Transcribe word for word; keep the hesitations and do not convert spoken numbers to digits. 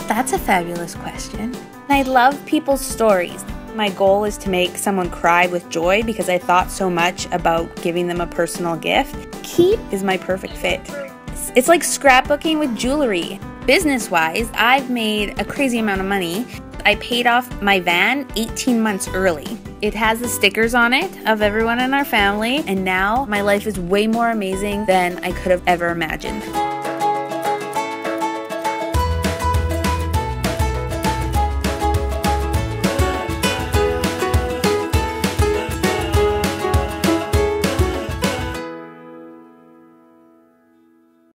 That's a fabulous question. I love people's stories. My goal is to make someone cry with joy because I thought so much about giving them a personal gift. Keep is my perfect fit. It's like scrapbooking with jewelry. Business-wise, I've made a crazy amount of money. I paid off my van eighteen months early. It has the stickers on it of everyone in our family, and now my life is way more amazing than I could have ever imagined.